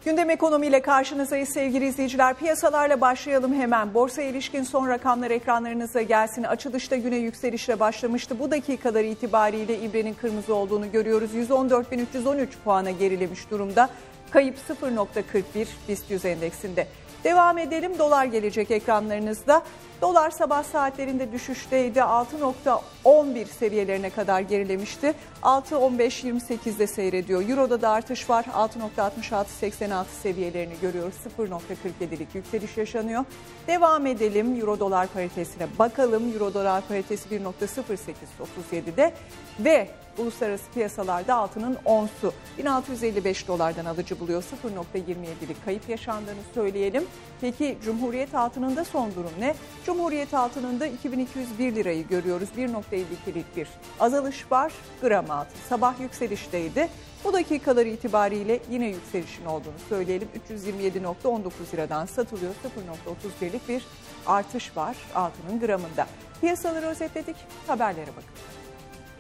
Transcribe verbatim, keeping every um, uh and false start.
Gündem ekonomiyle karşınızdayız sevgili izleyiciler. Piyasalarla başlayalım hemen. Borsaya ilişkin son rakamlar ekranlarınıza gelsin. Açılışta güne yükselişle başlamıştı. Bu dakikalar itibariyle ibrenin kırmızı olduğunu görüyoruz. yüz on dört bin üç yüz on üç puana gerilemiş durumda. Kayıp sıfır nokta kırk bir BIST yüz endeksinde. Devam edelim. Dolar gelecek ekranlarınızda. Dolar sabah saatlerinde düşüşteydi. altı nokta on bir seviyelerine kadar gerilemişti. altı on beş yirmi sekizde seyrediyor. Euro'da da artış var. altı nokta altmış altı seksen altı seviyelerini görüyoruz. sıfır nokta kırk yedilik yükseliş yaşanıyor. Devam edelim. Euro dolar paritesine bakalım. Euro dolar paritesi bir nokta sıfır sekiz otuz yedi'de ve uluslararası piyasalarda altının onsu bin altı yüz elli beş dolardan alıcı buluyor. sıfır nokta yirmi yedilik kayıp yaşandığını söyleyelim. Peki Cumhuriyet altınında son durum ne? Cumhuriyet altınında iki bin iki yüz bir lirayı görüyoruz. bir nokta elli ikilik bir azalış var. Gram altın sabah yükselişteydi. Bu dakikalar itibariyle yine yükselişin olduğunu söyleyelim. üç yüz yirmi yedi nokta on dokuz liradan satılıyor. sıfır nokta otuz birlik bir artış var altının gramında. Piyasaları özetledik. Haberlere bakın.